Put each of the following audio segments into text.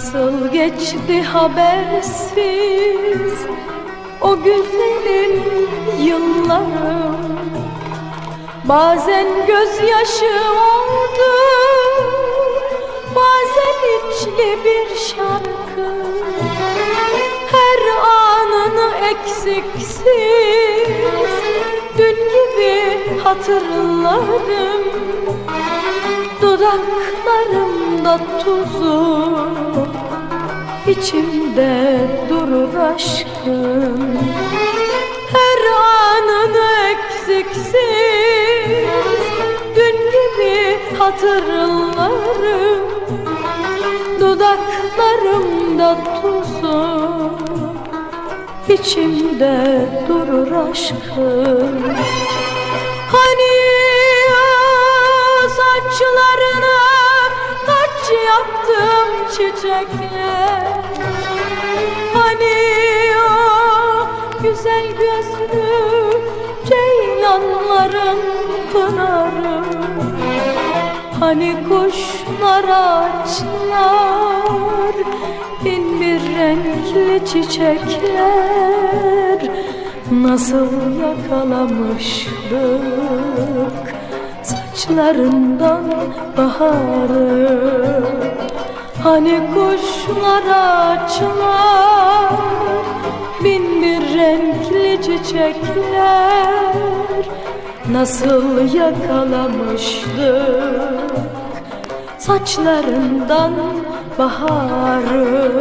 Nasıl geçti habersiz o güzelim yıllarım. Bazen gözyaşı oldu, bazen içli bir şarkı. Her anını eksiksiz dün gibi hatırladım. Dudaklarımda tuzu, içimde durur aşkım. Her anını eksiksiz dün gibi hatırlarım. Dudaklarımda tuzu, içimde durur aşkım. Hani saçlarına taç yaptım çiçekler, hani o güzel gözlü ceylanların pınarı, hani kuşlar açlar bin bir renkli çiçekler. Nasıl yakalamıştık saçlarından baharı. Hani kuşlar açlar bin bir renkli çiçekler. Nasıl yakalamıştık saçlarından baharı.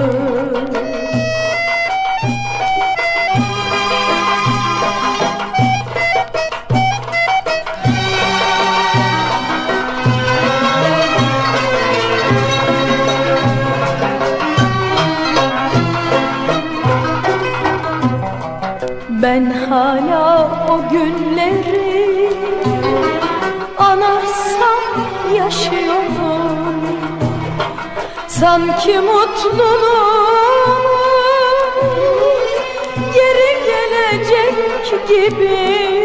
Ben hala o günleri anarsam yaşıyorum. Sanki mutluluğumuz geri gelecek gibi.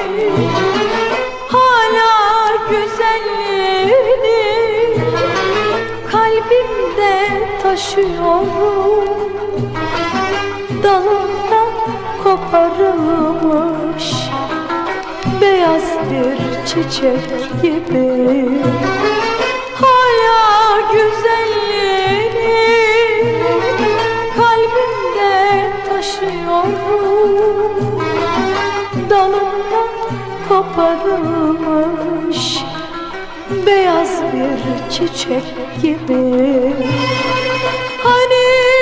Hala güzelliğini kalbimde taşıyorum. Dalımdan koparılmış beyaz bir çiçek gibi. Hala güzelliğini kalbimde taşıyorum. Dalımdan koparılmış beyaz bir çiçek gibi. Hani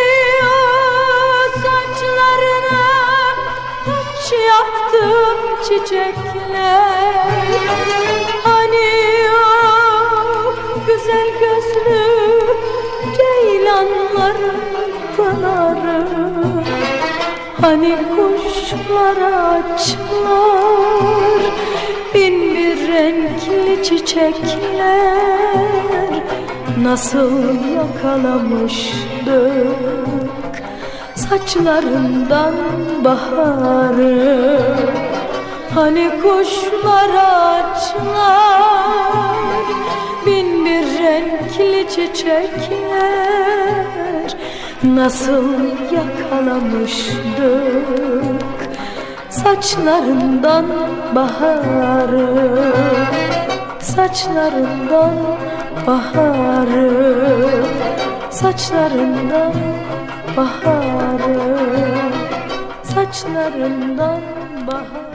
yaptım çiçekler, hani o güzel gözlü ceylanların pınarı, hani kuşlar açlar bin bir renkli çiçekler. Nasıl yakalamıştık saçlarından baharı. Hani kuşlar açlar bin bir renkli çiçekler. Nasıl yakalamıştık saçlarından baharı. Saçlarından baharı, saçlarından baharı, saçlarından baharı.